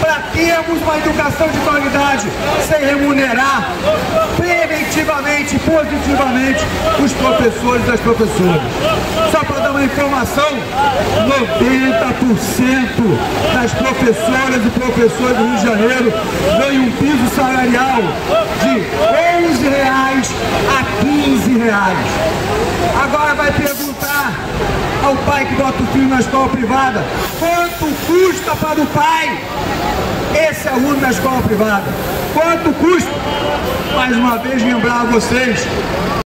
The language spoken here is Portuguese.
para termos uma educação de qualidade, sem remunerar preventivamente, positivamente os professores e as professoras. Só para dar uma informação, 90% das professoras e professores do Rio de Janeiro ganham um piso salarial de R$11 a R$15. Agora vai perguntar ao pai que bota o filho na escola privada: quanto custa para o pai esse aluno na escola privada? Quanto custa? Mais uma vez lembrar a vocês